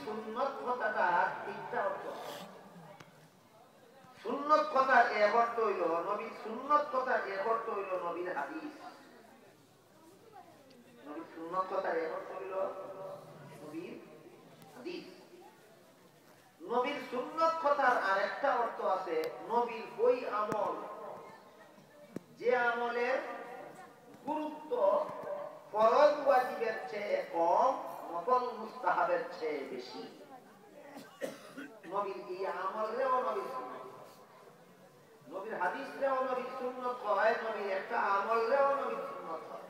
সুন্নত কথাটা তিনটা অর্থ। সুন্নত কথার এক অর্থ হইল নবীর সুন্নত কথার এক অর্থ হইল নবীর হাদিস। নবীর সুন্নত কথার এক অর্থ হইল নবীর হাদিস। নবীর সুন্নত কথার আরেকটা অর্থ আছে নবীর ওই আমল যে আমলের গুরুত্ব ফরজ ওয়াজিবের চেয়ে কম, নফল মুস্তাহাবের চেয়ে বেশি। নবীর এই আমলরেও নবীর সুন্নত, নবীর হাদিসরেও নবীর সুন্নত হয়, নবীর একটা আমলরেও নবীর সুন্নত হয়।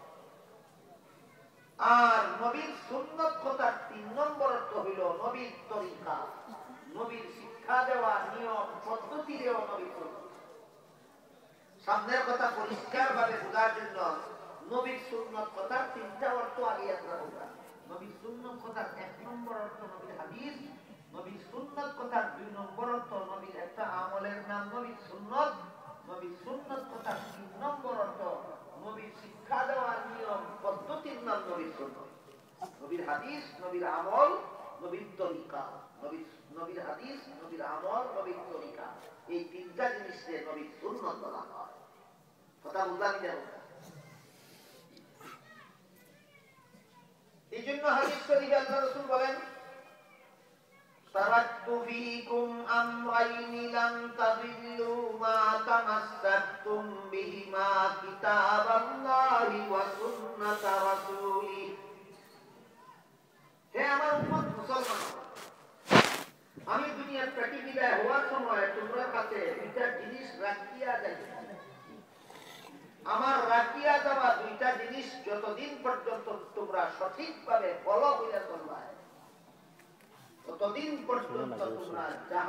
আর নবীর সুন্নত কথার 3 নম্বর অর্থ হইল নবীর তরিকা, নবীর শিক্ষা দেওয়া নিয়ম পদ্ধতিরেও নবীর সুন্নত। সামনের কথা পরিষ্কার ভাবে বোঝার জন্য নবীর সুন্নত কথার 3টা অর্থ আগে আমরা বুঝলাম। নবীর সুন্নত কথার 1 নম্বর অর্থ নবীর হাদিস, নবীর সুন্নত কথার 2 নম্বর অর্থ নবীর একটা আমলের নাম নবীর সুন্নত, নবীর সুন্নত কথার 3 নম্বর অর্থ নবীর শিক্ষা দেওয়ার নিয়ম পদ্ধতির নাম নবীর সুন্নত। নবীর হাদিস, নবীর আমল, নবীর তরিকা। নবীর হাদিস, নবীর আমল, নবীর তরিকা, এই 3টা জিনিসকে নবীর সুন্নত বলা হয়। কথা বুঝলাম কেন? এই জন্য হাদিস শরীফে আল্লাহ রাসূল বলেন তারাকতু ফীকুম আমরাইনি লান তাযিল্লু মা তামাসসাকতুম বিহিমা কিতাবাল্লাহি ওয়া সুন্নাতা রাসূলি। হে আমার উম্মত মুসলমান, আমি দুনিয়ার থেকে বিদায় হওয়ার সময় তোমরা কাছে 2টা জিনিস রাখিয়া যাই। আমার রাখিয়া দেওয়া 2টা জিনিস যতদিন পর্যন্ত তোমরা সঠিকভাবে ফলো করে চলবা ততদিন পর্যন্ত তোমরা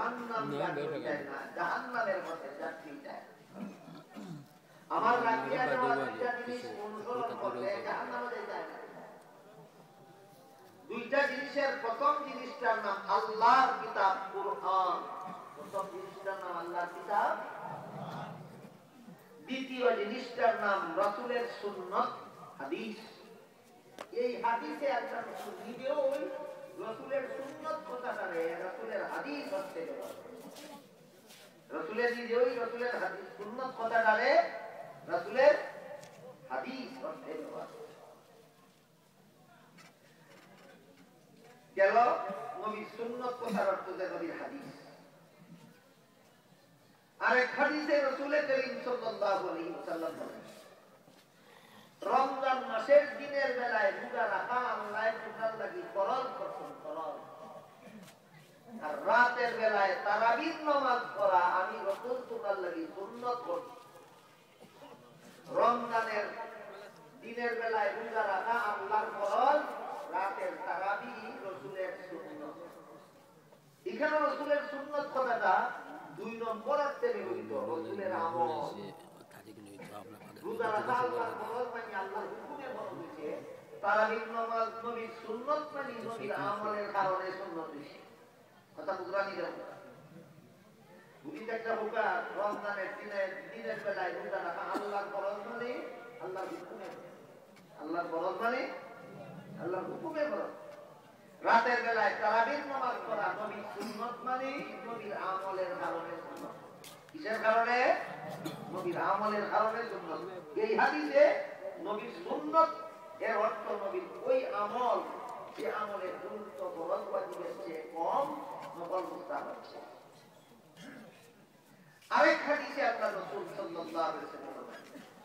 জাহান্নামের পথে যাত্রী যায়। আমার রাখিয়া দেওয়া 2টা জিনিস অনুসরণ করলে জাহান্নামে যায় না। 2টা জিনিসের প্রথম জিনিসটার নাম আল্লাহর কিতাব কুরআন। প্রথম জিনিসটার নাম আল্লাহর কিতাব, দ্বিতীয় জিনিসটার নাম রাসূলের সুন্নাত হাদিস। এই হাদিসে একটা রাসূল নিজেও ওই রাসূলের সুন্নাত কথাটারে রাসূলের হাদিস হচ্ছে রাসূলের নিজেও ওই রাসূলের হাদিস সুন্নাত কথাটারে রাসূলের হাদিস হচ্ছে গেল। নবীর সুন্নাত কথার অর্থ যে নবীর হাদিস। আরেক হাদিসে রাসূল করিম সাল্লাল্লাহু আলাইহি ওয়াসাল্লাম বলেন রমজান মাসের দিনের বেলায় রোজা রাখা আল্লাহর পূজার লাগি ফরজ করছেন, ফরজ। আর রাতের বেলায় তারাবির নামাজ পড়া আমি রাসূল তোমার লাগি সুন্নাত করছি। রমজানের দিনের বেলায় রোজা রাখা আল্লাহর ফরজ, রাতের তারাবি রাসূলের সুন্নাত। এখানে রাসূলের সুন্নাত কথাটা 2 নম্বর অর্থে ব্যবহৃত। রাসূলের আমল, রোজা রাখা আল্লাহর ফরজ মানে আল্লাহর হুকুমে ফরজ হয়েছে, তারাবির নামাজ নবীর সুন্নাত মানে নবীর আমলের কারণে সুন্নাত হয়েছে। কথা বুঝলাম না? বুঝিতে একটা বোকা রমজানের দিনের বেলায় রোজা রাখা আল্লাহর ফরজ মানে আল্লাহর হুকুমে, আল্লাহর ফরজ মানে আল্লাহর হুকুমে ফরজ। রাতের বেলায় তারাবির নামাজ পড়া নবীর সুন্নাত মানে নবীর আমলের কারণে সুন্নাত। কিসের কারণে? নবীর আমলের কারণে সুন্নাত। এই হাদিসে নবীর সুন্নাত এর অর্থ নবীর ওই আমল যে আমলের গুরুত্ব ফরজ ওয়াজিবের চেয়ে কম, নফল মুস্তাহাবের চেয়ে। আরেক হাদিসে আল্লাহ রাসূল সাল্লাল্লাহু আলাইহি ওয়াসাল্লাম বলেন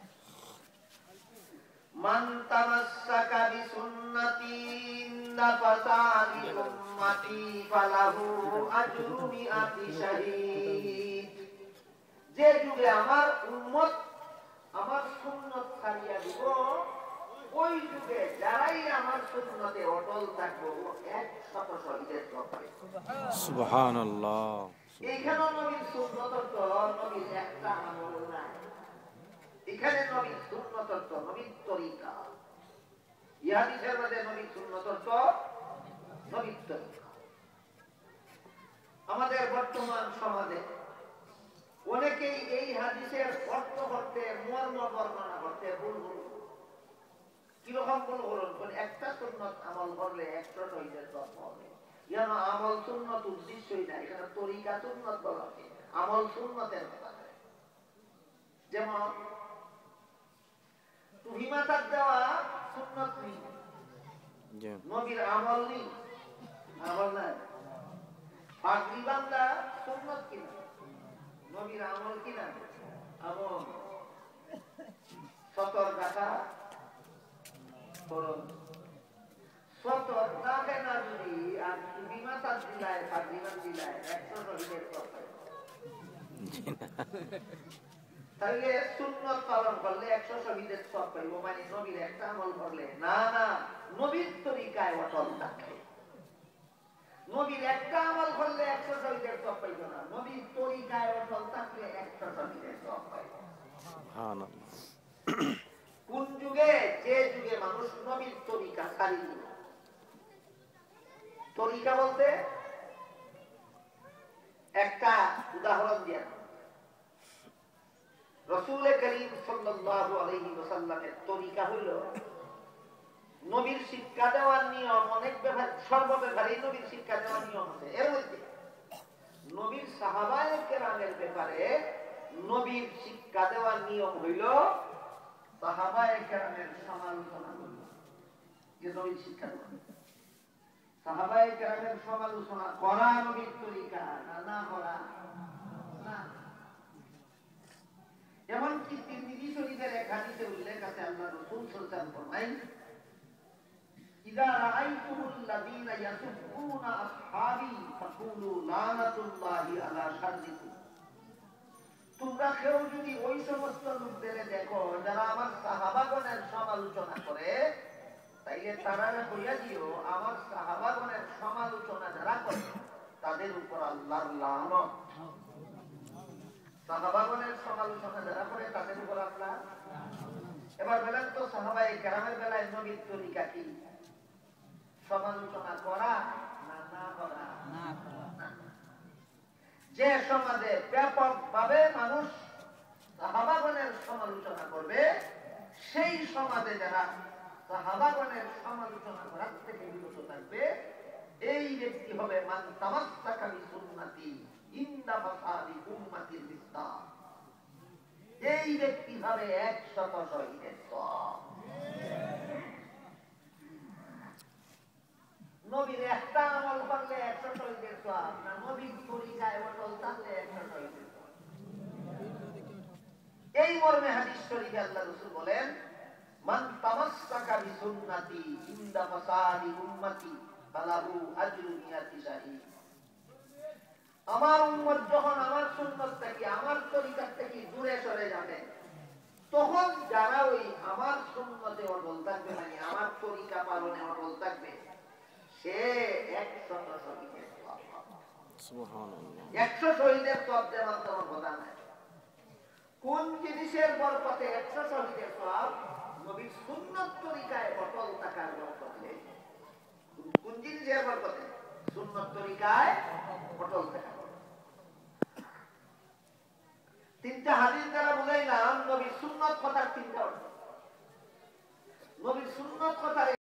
মান তামাসসাকা বিসুন্নতি নাফাসালি উম্মতি ফালাহু আজরু মিআতি শাহীদ। যে যুগে আমার উম্মত আমার সুন্নাত ছাড়িয়া দিব, ওই যুগে যারাই আমার সুন্নতে অটল থাকবো 100 শহীদের সওয়াব পাবে। সুবহানাল্লাহ। এইখানে নবীর সুন্নত তো নবীর একটা আমল নাই, এখানে নবীর সুন্নত তো নবীর তরিকা। ইহাদিসের মধ্যে নবীর সুন্নত তো নবীর তরিকা। আমাদের বর্তমান সমাজে অনেকেই এই হাদিসের অর্থ করতে, মর্ম বর্ণনা করতে ভুল ভুল। কিরকম ভুল করুন? একটা সুন্নত আমল করলে 100 শহীদের সওয়াব পাবে, যেন আমল সুন্নত উদ্দেশ্যই না, এখানে তরিকা সুন্নত বলা হয়, আমল সুন্নতের কথা। যেমন টুপি মাথার দেওয়া সুন্নত নেই, নবীর আমল নেই, আমল নাই। পাগড়ি বান্ধা সুন্নত কিনা, নবীর আমল কিনা, আমল। সতর রাখা করুন, সতর রাখে না যদি আর টুপি মাথার দিলায় পাগড়ি বান্ধ দিলায় 100 শহীদের কথা। তাহলে সুন্নত পালন করলে 100 শহীদের সব পাইব, মানে নবীর একটা আমল করলে না, না, নবীর তরিকায় অটল থাকলে। নবীর একটা আমল করলে 100 শহীদের সব পাইব না, নবীর তরিকায় অটল থাকলে 100 শহীদের সব পাইব। কোন যুগে, যে যুগে মানুষ নবীর তরিকা ছাড়ি দিল। তরিকা বলতে একটা উদাহরণ দিয়া, রাসূল করিম সাল্লাল্লাহু আলাইহি ওয়াসাল্লামের তরিকা হইল নবীর শিক্ষা দেওয়ার নিয়ম অনেক ব্যাপার, সর্বব্যাপারে নবীর শিক্ষা দেওয়ার নিয়ম আছে। এর মধ্যে নবীর সাহাবায়ে কেরামের ব্যাপারে নবীর শিক্ষা দেওয়ার নিয়ম হইল সাহাবায়ে কেরামের সমালোচনা করল। যে নবীর শিক্ষা দেওয়া, সাহাবায়ে কেরামের সমালোচনা করা নবীর তরিকা, না করা না। এমনকি তিরমিজি শরীফের এক হাদিসে উল্লেখ আছে, আল্লাহ রাসূল সাল্লাল্লাহু আলাইহি ওয়াসাল্লাম ফরমায়, ইযা রাআইতুমুল লাযীনা ইয়াসুবুনা আসহাবী ফাকুলু লানাতুল্লাহি আলা শাররিকুম। তোমরা কেউ যদি ওই সমস্ত লোকদের দেখো যারা আমার সাহাবাগণের সমালোচনা করে, তাইলে তারা কইয়া দিও আমার সাহাবাগণের সমালোচনা যারা করে তাদের উপর আল্লাহর লানত। সাহাবাগণের সমালোচনা যারা করে তাদের উপর আল্লাহ। এবার বলেন তো সাহাবায়ে কেরামের বেলায় নবীর তরিকা কি? সমালোচনা করা না না করা? যে সমাজে ব্যাপকভাবে মানুষ সাহাবাগণের সমালোচনা করবে, সেই সমাজে যারা সাহাবাগণের সমালোচনা করার থেকে বিরত থাকবে, এই ব্যক্তি হবে মান তামাসসাকা বিসুন্নতি ইনদা ফাসাদি উম্মাতিল ইসলাম। এই ব্যক্তি হবে 100 শহীদের সওয়াব। নবীর একটা আমল করলে 100 শহীদের সওয়াব না, নবীর তরিকায় অটল থাকলে 100 শহীদের সওয়াব। এই মর্মে হাদিস শরীফে আল্লাহ রাসূল বলেন, মান তামাসসাকা বিসুন্নতি ইনদা ফাসাদি উম্মতি ফালাহু আজরু মিয়াতি শাহীদ। আমার উম্মত যখন আমার সুন্নাত থেকে, আমার তরিকা থেকে দূরে সরে যাবে, তখন যারা ওই আমার সুন্নতে অটল থাকবে, মানে আমার তরিকা পালনে অটল থাকবে, সে 100 শহীদের সওয়াব পাবে। সুবহানাল্লাহ। 100 শহীদের সওয়াব দেওয়ার কোনো কথা নাই। কোন জিনিসের বরকতে 100 শহীদের সওয়াব? নবীর সুন্নত তরিকায় অটল থাকার বরকতে। কোন জিনিসের বরকতে? সুন্নত তরিকায় অটল থাকা। তিনটা হাদিস দ্বারা বুঝাইলাম নবীর সুন্নত কথার তিনটা অর্থ। নবীর সুন্নত কথার